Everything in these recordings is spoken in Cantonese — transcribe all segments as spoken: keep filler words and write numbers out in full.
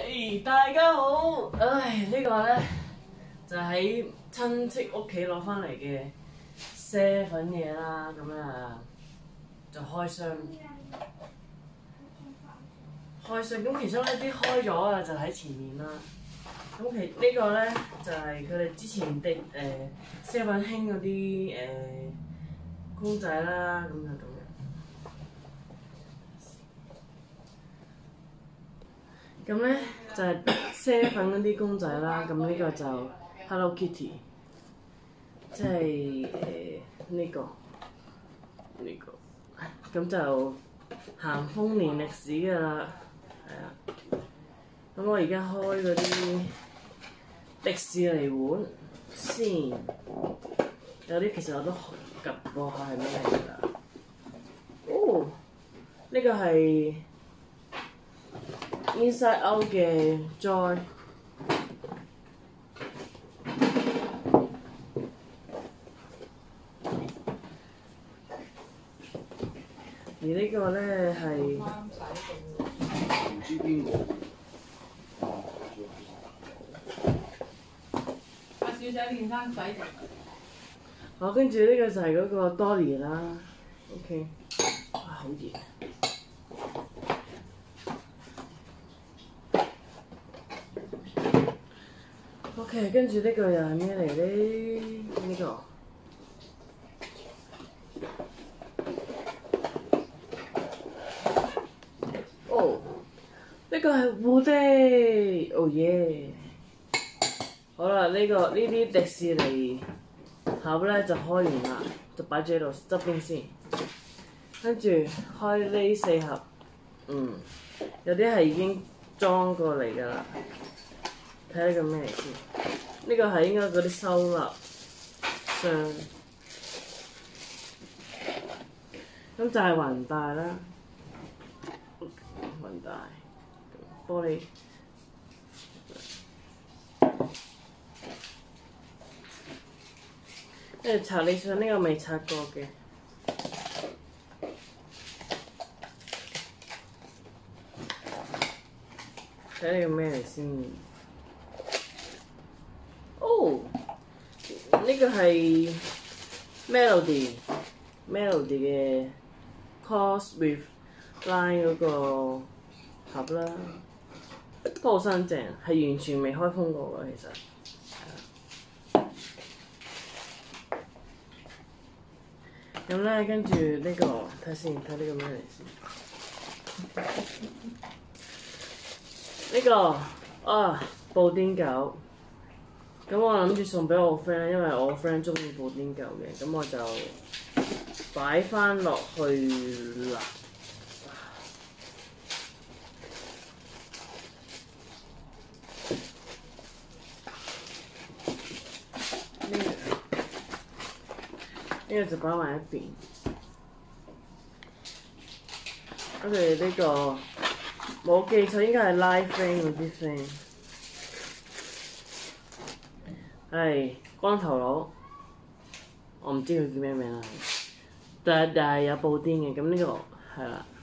誒，大家好！唉，呢個咧就喺親戚屋企攞翻嚟嘅啡粉嘢啦，咁啊就開箱。開箱咁其中一啲開咗啊，就喺前面啦。咁其呢個咧就係佢哋之前的誒啡粉興嗰啲誒公仔啦，咁就咁樣。 咁咧就係啡粉嗰啲公仔啦，咁呢個就 Hello Kitty， 即係誒呢個呢、呢個，咁就咸豐年歷史㗎啦，係啊。咁我而家開嗰啲迪士尼碗先，有啲其實我都及過下係咩嚟㗎。哦，呢、呢個係 Inside Out 嘅 Joy， 而呢個咧係唔知邊個。阿小姐練翻洗淨。好，跟住呢個就係嗰個 Dolly 啦 ，OK， 哇好熱。 OK， 跟住呢個又係咩嚟咧？呢、這個哦，呢、這個係蝴蝶，哦耶！好啦，呢、這個呢啲迪士尼盒咧就開完啦，就擺住喺度側邊先。跟住開呢四盒，嗯，有啲係已經裝過嚟㗎啦。 睇下呢個咩嚟先？呢個係應該嗰啲收納箱，咁就係雲帶啦，雲帶玻璃，跟住查理信呢個未拆過嘅，睇下呢個咩嚟先？ 哦，呢個係 Melody Melody 嘅 Cos with Line 嗰個盒啦，都好新淨，係完全未開封過㗎其實。咁咧，跟住呢個睇下先，睇呢個咩嚟先？呢個啊，布丁狗。 咁我諗住送俾我 friend， 因為我 friend 中意布丁狗嘅，咁我就擺翻落去啦。呢、呢個呢個就擺埋一邊。跟住呢個冇記錯應該係 Live Friend 嗰啲 friend。 係光頭佬，我唔知佢叫咩名啦，但係但係有布丁嘅，咁呢個係啦。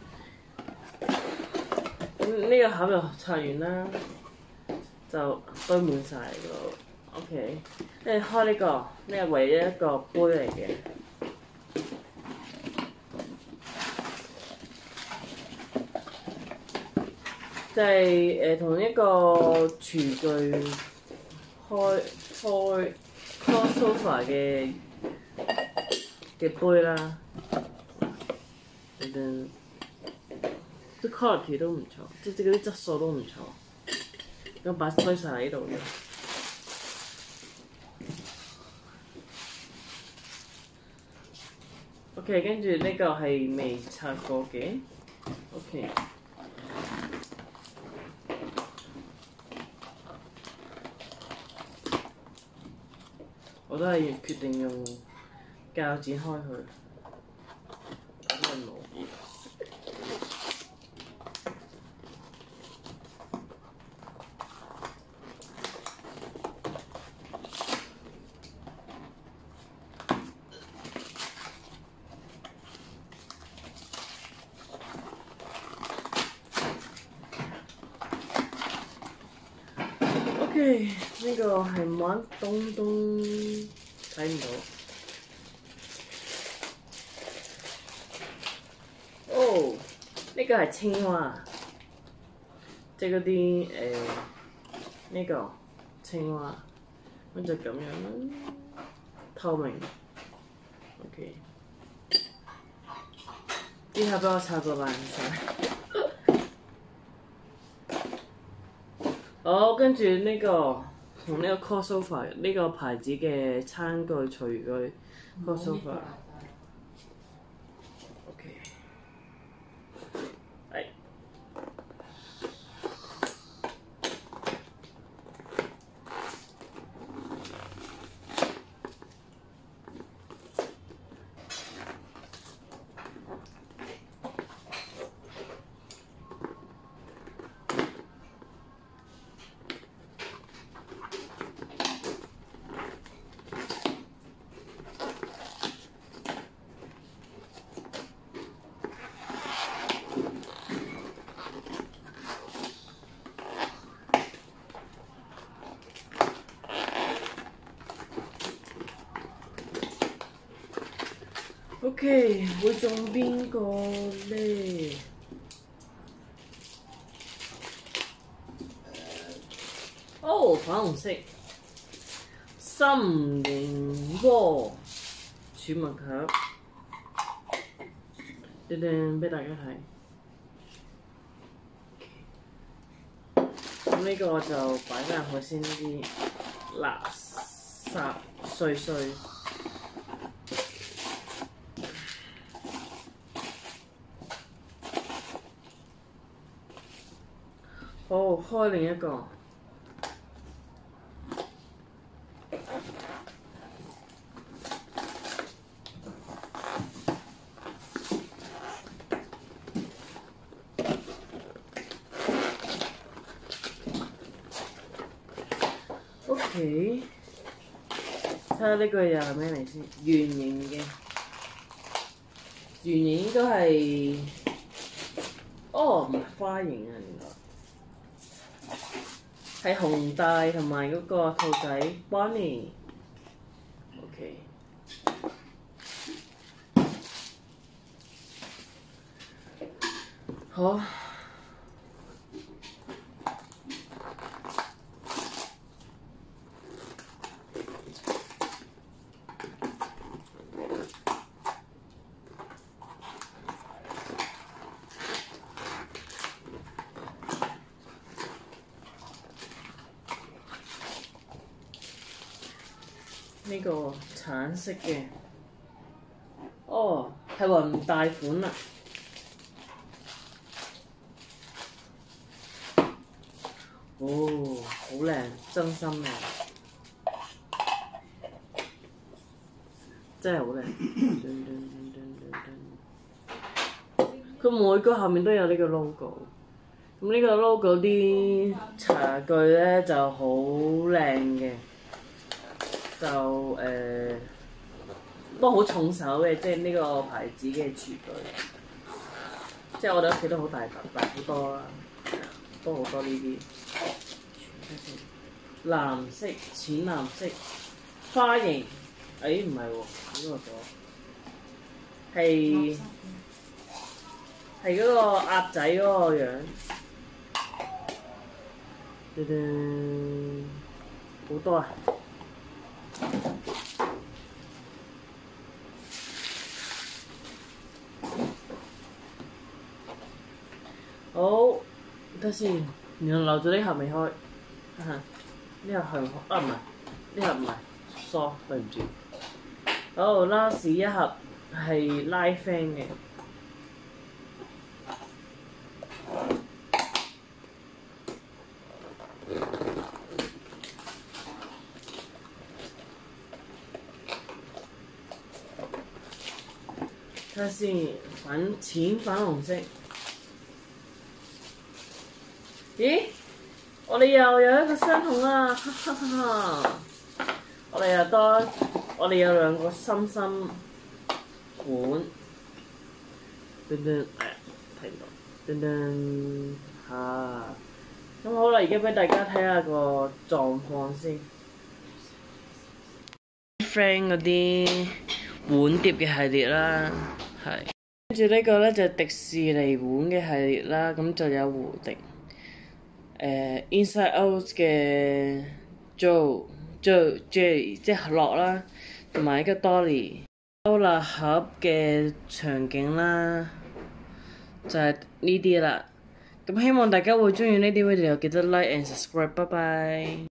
咁呢個盒就拆完啦，就堆滿晒個 OK。跟住開呢個，呢係唯一一個杯嚟嘅，就係誒同一個廚具。 開開 crossover 嘅嘅杯啦，誒，啲 quality 都唔錯，即係嗰啲質素都唔錯，咁擺堆晒喺度嘅。OK， 跟住呢個係未拆過嘅 ，OK。 我都係決定用鉸剪開佢，因為冇熱。 OK， 呢個係玩東東，睇唔到。哦，呢、這個係青蛙，即係嗰啲誒呢個青蛙，咁就咁樣啦，透明。OK， 呢下俾我擦到爛晒。好，跟住呢個同呢個 crossover 呢個牌子嘅餐具廚具 crossover。OK， 係。OK， 會中邊個咧？哦，粉紅色心形鍋儲物盒，叮叮俾大家睇。咁呢個就擺翻入去先啲垃圾碎碎。好，開另一個。OK， 睇下呢個又係咩嚟先？圓形嘅，圓形應該係，哦唔係花形啊，原來。係紅帶同埋嗰個兔仔 Bonnie。OK。好。呢個橙色嘅，哦，係雲帶款啊！哦，好靚，真心靚，真係好靚。佢每個後面都有呢個 logo， 咁呢個 logo 啲茶具咧就好靚嘅。就誒、呃、都好重手嘅，即係呢個牌子嘅廚具，即係我哋屋企都好大大大好多啦，都好多呢啲。藍色、淺藍色，花形，誒唔係喎，呢個咗，係係嗰個鴨仔嗰個樣，噔噔，好多啊！好，等先，原來留咗呢盒未開，呢盒係啊唔係，呢盒唔係，sorry 對唔住。好 ，last 一盒係拉 fan 嘅。睇下先，粉淺粉紅色。咦？我哋又有一個相同啦，哈哈哈哈！我哋又多，我哋有兩個心心款。噔噔，哎呀，睇唔到。噔噔，嚇！睇咁好啦，而家俾大家睇下個狀況先。friend 嗰啲碗碟嘅系列啦，係。跟住呢個咧就係迪士尼碗嘅系列啦，咁就有胡迪。誒、呃、Inside Out 嘅 Jo、Jo、Jerry 即係樂啦，同埋一個 Dolly。歐立盒嘅場景啦，就係呢啲啦。咁希望大家會中意呢啲 video，記得 like and subscribe，拜拜。